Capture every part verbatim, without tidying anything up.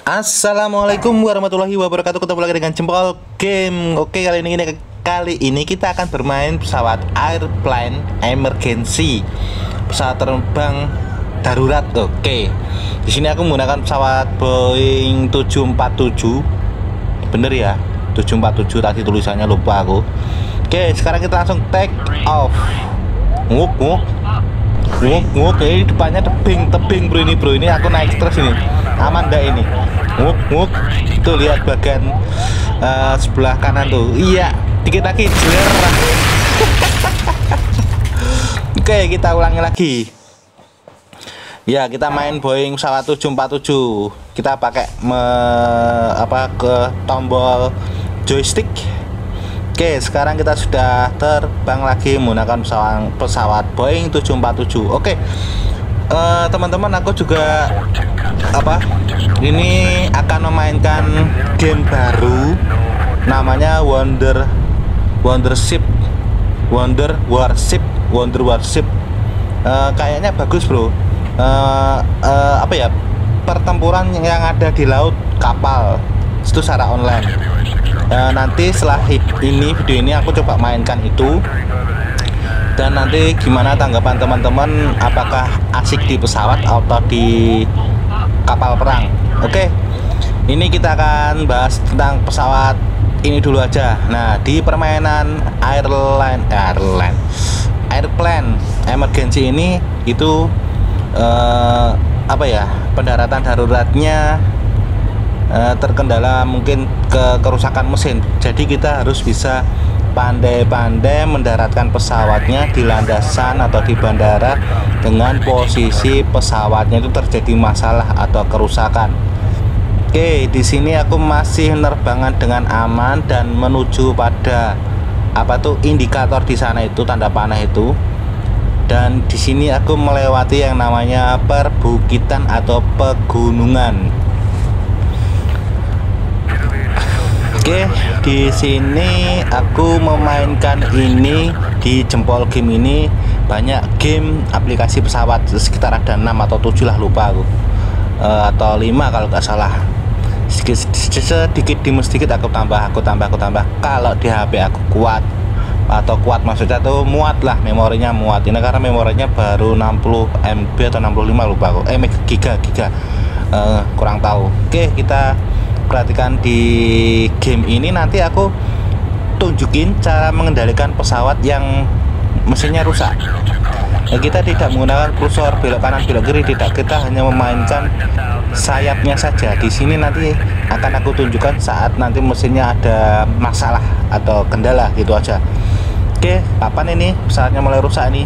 Assalamualaikum warahmatullahi wabarakatuh. Ketemu lagi dengan Jempol Game. Oke, kali ini kali ini kita akan bermain pesawat airplane emergency, pesawat terbang darurat. Oke, di sini aku menggunakan pesawat Boeing tujuh empat tujuh. Bener ya, tujuh empat tujuh tadi tulisannya, lupa aku. Oke, sekarang kita langsung take off. Nguk nguk nguk nguk. Ini depannya tebing tebing bro, ini bro, ini aku naik terus ini. Aman dah ini. Nguk nguk. Tuh lihat bagian uh, sebelah kanan tuh. Iya, dikit lagi jer. Oke, kita ulangi lagi. Ya, kita main Boeing pesawat tujuh empat tujuh. Kita pakai me, apa ke tombol joystick. Oke, sekarang kita sudah terbang lagi menggunakan pesawat pesawat Boeing tujuh empat tujuh. Oke. Uh, teman-teman, aku juga apa ini akan memainkan game baru namanya Wonder Wondership Wonder Warship Wonder Warship. Uh, kayaknya bagus bro. Uh, uh, apa ya, pertempuran yang ada di laut, kapal itu secara online. Uh, nanti setelah ini video ini aku coba mainkan itu, dan nanti gimana tanggapan teman-teman, apakah asik di pesawat atau di kapal perang. Oke, ini kita akan bahas tentang pesawat ini dulu aja. Nah, di permainan airline airline airplane emergency ini itu eh, apa ya, pendaratan daruratnya eh, terkendala mungkin ke kerusakan mesin. Jadi kita harus bisa pandai-pandai mendaratkan pesawatnya di landasan atau di bandara dengan posisi pesawatnya itu terjadi masalah atau kerusakan. Oke, di sini aku masih penerbangan dengan aman dan menuju pada apa tuh indikator di sana itu, tanda panah itu. Dan di sini aku melewati yang namanya perbukitan atau pegunungan. Oke, di sini aku memainkan ini di Jempol Game ini banyak game aplikasi pesawat, sekitar ada enam atau tujuh lah, lupa aku, e, atau lima kalau nggak salah. Sedikit, sedikit demi sedikit aku tambah, aku tambah, aku tambah. Kalau di H P aku kuat atau kuat maksudnya tuh muat lah, memorinya muat. Ini karena memorinya baru enam puluh M B atau enam puluh lima, lupa aku. Eh, giga giga, e, kurang tahu. Oke, kita perhatikan di game ini, nanti aku tunjukin cara mengendalikan pesawat yang mesinnya rusak. Nah, kita tidak menggunakan kursor belok kanan belok kiri, tidak, kita hanya memainkan sayapnya saja. Di sini nanti akan aku tunjukkan saat nanti mesinnya ada masalah atau kendala, gitu aja. Oke, kapan ini pesawatnya mulai rusak nih?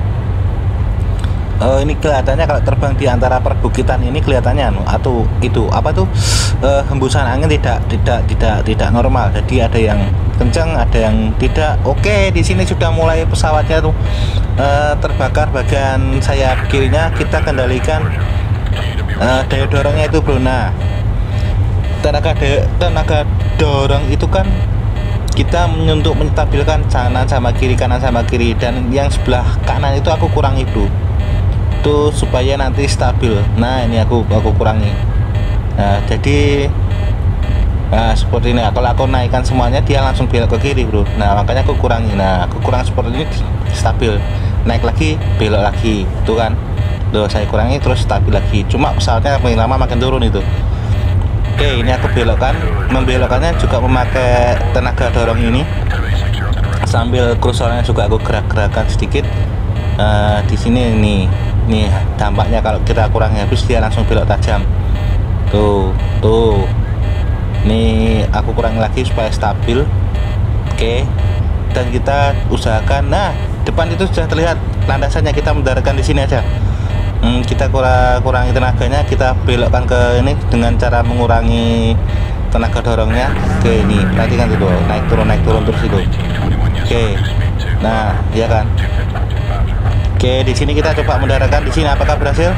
Uh, ini kelihatannya kalau terbang di antara perbukitan ini kelihatannya anu, atau itu apa tuh uh, hembusan angin tidak tidak tidak tidak normal. Jadi ada yang kencang, ada yang tidak. Oke, di sini sudah mulai pesawatnya tuh uh, terbakar bagian sayap kirinya. Kita kendalikan uh, daya dorongnya itu bro. Nah, tenaga daya, tenaga dorong itu kan kita untuk menstabilkan kanan sama kiri, kanan sama kiri, dan yang sebelah kanan itu aku kurangi bro, itu supaya nanti stabil. Nah, ini aku aku kurangi. Nah, jadi nah seperti ini. Kalau aku naikkan semuanya, dia langsung belok ke kiri bro. Nah, makanya aku kurangi. Nah, aku kurang seperti ini, stabil. Naik lagi, belok lagi, itu kan. Loh, saya kurangi terus stabil lagi. Cuma pesawatnya makin lama makin turun itu. Oke, ini aku belokkan. Membelokkannya juga memakai tenaga dorong ini, sambil kursornya juga aku gerak-gerakan sedikit. Uh, di sini nih, nih dampaknya kalau kita kurang habis, dia langsung belok tajam. Tuh, tuh. Nih aku kurang lagi supaya stabil. Oke. Dan kita usahakan, nah, depan itu sudah terlihat landasannya, kita mendaratkan di sini aja. Hmm, kita kurang kurangi tenaganya, kita belokkan ke ini dengan cara mengurangi tenaga dorongnya. Oke, ini perhatikan itu, naik turun naik turun terus itu. Oke. Nah, ya kan. Oke, di sini kita coba mendaratkan di sini, apakah berhasil?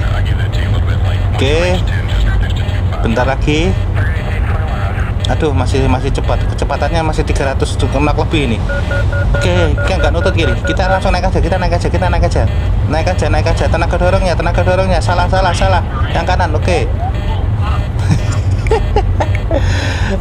Oke, bentar lagi. Aduh, masih masih cepat, kecepatannya masih tiga ratus knot lebih ini. Oke, kan nggak nutut kiri. Kita langsung naik aja, kita naik aja, kita naik aja, naik aja, naik aja. Tenaga dorongnya, tenaga dorongnya, salah, salah, salah. Yang kanan, oke.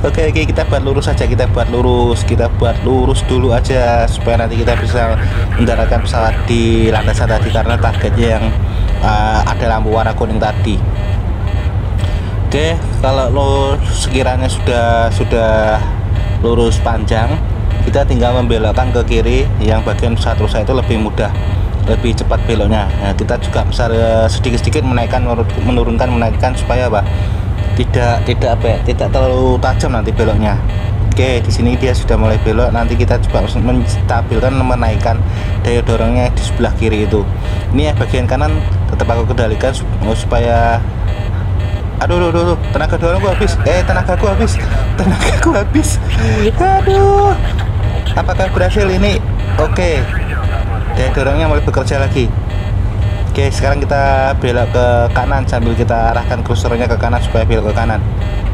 Oke oke, kita buat lurus saja, kita buat lurus, kita buat lurus dulu aja supaya nanti kita bisa mendaratkan pesawat di landasan tadi, karena targetnya yang uh, ada lampu warna kuning tadi. Oke, kalau lo sekiranya sudah sudah lurus panjang, kita tinggal membelokkan ke kiri, yang bagian pesawat rusak itu lebih mudah, lebih cepat beloknya. Nah, kita juga bisa sedikit-sedikit menaikkan, menurunkan, menaikkan supaya apa? Tidak tidak apa ya, tidak terlalu tajam nanti beloknya. Oke, di sini dia sudah mulai belok. Nanti kita coba menstabilkan, menaikkan daya dorongnya di sebelah kiri itu. Ini ya, bagian kanan tetap aku kendalikan supaya, aduh, aduh, aduh, tenaga dorongku habis. Eh, tenagaku habis. Tenagaku habis. Aduh. Apakah berhasil ini? Oke. Daya dorongnya mulai bekerja lagi. Oke, sekarang kita belok ke kanan sambil kita arahkan kursornya ke kanan supaya belok ke kanan.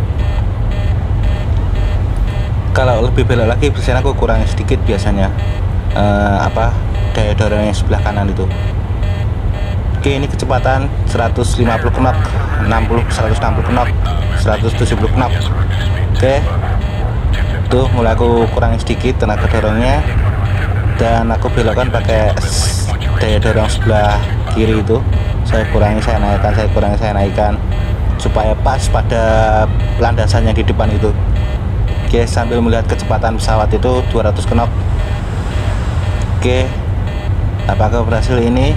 Kalau lebih belok lagi biasanya aku kurang sedikit biasanya uh, apa daya dorongnya sebelah kanan itu. Oke, ini kecepatan seratus lima puluh knot, enam puluh, seratus enam puluh knot, seratus tujuh puluh knot. Oke, tuh mulai aku kurangi sedikit tenaga dorongnya, dan aku belokkan pakai daya dorong sebelah kiri itu. Saya kurangi, saya naikkan, saya kurangi, saya naikkan supaya pas pada landasan yang di depan itu. Oke, sambil melihat kecepatan pesawat itu dua ratus knot. Oke, apakah berhasil ini?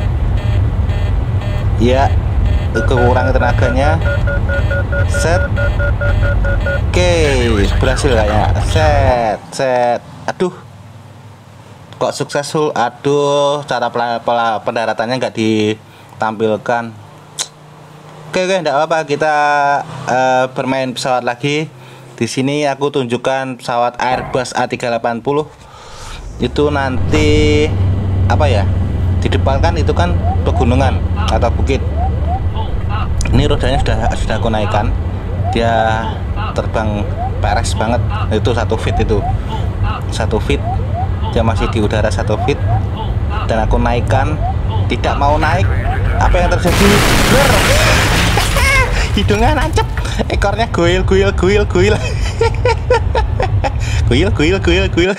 Ya, kekurangan tenaganya. Set. Oke, berhasil kayaknya. Set, set. Aduh, kok successful. Aduh, cara pendaratannya nggak ditampilkan. Oke oke, enggak apa-apa, kita uh, bermain pesawat lagi. Di sini aku tunjukkan pesawat Airbus A tiga delapan nol. Itu nanti apa ya? Di depan kan itu kan pegunungan atau bukit. Ini rodanya sudah sudah aku naikkan. Dia terbang peres banget. Itu satu feet itu. Satu feet. Dia masih di udara satu feet. Dan aku naikkan, tidak mau naik. Apa yang terjadi? Blur. Hidungnya nancep, ekornya goil goil goil goil. Goil goil goil goil.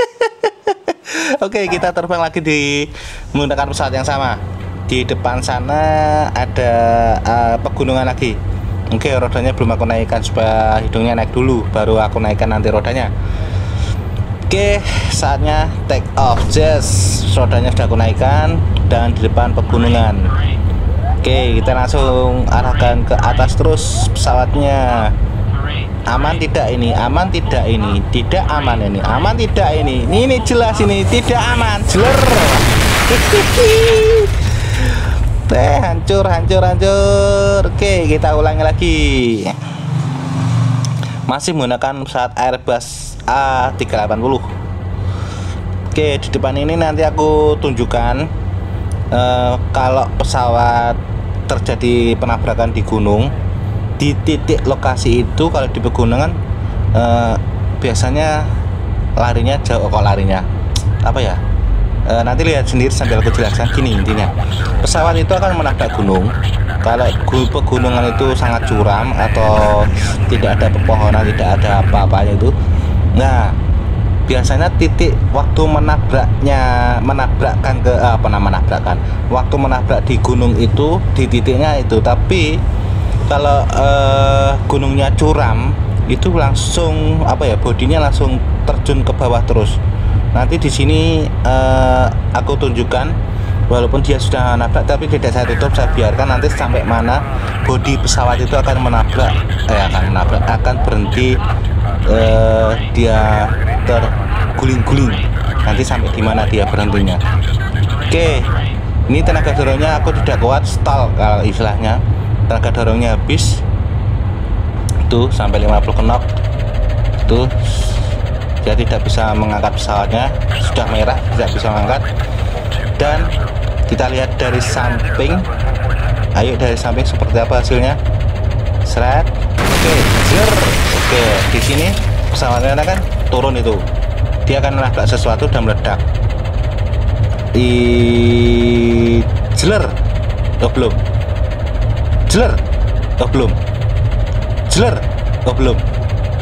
Oke, kita terbang lagi di menggunakan pesawat yang sama. Di depan sana ada uh, pegunungan lagi. Oke, rodanya belum aku naikkan supaya hidungnya naik dulu, baru aku naikkan nanti rodanya. Oke, saatnya take off. Just rodanya sudah aku naikkan dan di depan pegunungan. Oke, kita langsung arahkan ke atas terus pesawatnya. Aman tidak ini? Aman tidak ini? Tidak aman ini? Aman tidak ini? Ini jelas ini tidak aman. Jeler. Teh, hancur, hancur, hancur. Oke, kita ulangi lagi. Masih menggunakan pesawat Airbus A tiga delapan nol. Oke, di depan ini nanti aku tunjukkan uh, kalau pesawat terjadi penabrakan di gunung, di titik lokasi itu kalau di pegunungan uh, biasanya larinya jauh. Kok larinya apa ya, uh, nanti lihat sendiri sambil aku jelaskan. Gini intinya, pesawat itu akan menabrak gunung kalau pegunungan itu sangat curam atau tidak ada pepohonan, tidak ada apa-apanya itu. Nah, biasanya titik waktu menabraknya, menabrakkan ke apa namanya menabrakkan, waktu menabrak di gunung itu di titiknya itu. Tapi kalau eh, gunungnya curam itu langsung apa ya, bodinya langsung terjun ke bawah terus. Nanti di sini eh, aku tunjukkan, walaupun dia sudah menabrak tapi tidak saya tutup, saya biarkan nanti sampai mana bodi pesawat itu akan menabrak, eh akan menabrak, akan berhenti. Eh, dia terguling-guling, nanti sampai di mana dia berhentinya. Oke, ini tenaga dorongnya aku tidak kuat, stall kalau istilahnya, tenaga dorongnya habis. Tuh sampai lima puluh knot. Tuh dia tidak bisa mengangkat pesawatnya, sudah merah, tidak bisa mengangkat. Dan kita lihat dari samping. Ayo dari samping seperti apa hasilnya? Seret. Oke, jer. Oke, di sini pesawatnya kan turun itu, dia akan menabrak sesuatu dan meledak. I jeler, oh belum. Jeler, oh belum. Jeler, oh belum.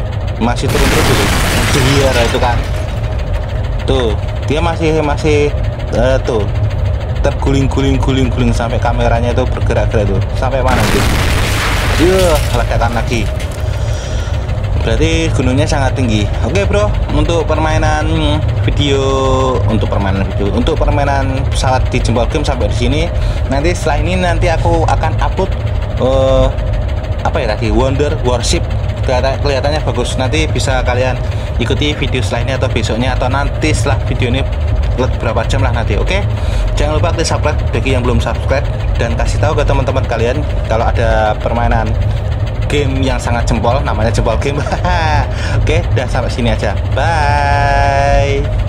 masih turun terus itu. Dia itu kan. Tuh, dia masih masih uh, tuh terguling-guling guling-guling sampai kameranya itu bergerak-gerak tuh. Sampai mana tuh? Yuh, ledakan lagi. Berarti gunungnya sangat tinggi. Oke bro, untuk permainan video, untuk permainan video, untuk permainan pesawat di Jempol Game sampai di sini. Nanti setelah ini nanti aku akan upload uh, apa ya tadi, Wonder Warship. Kelihatannya bagus. Nanti bisa kalian ikuti video setelahnya atau besoknya atau nanti setelah video ini berapa jam lah nanti. Oke, jangan lupa klik subscribe bagi yang belum subscribe dan kasih tahu ke teman-teman kalian kalau ada permainan game yang sangat jempol, namanya Jempol Game. Oke, udah sampai sini aja. Bye.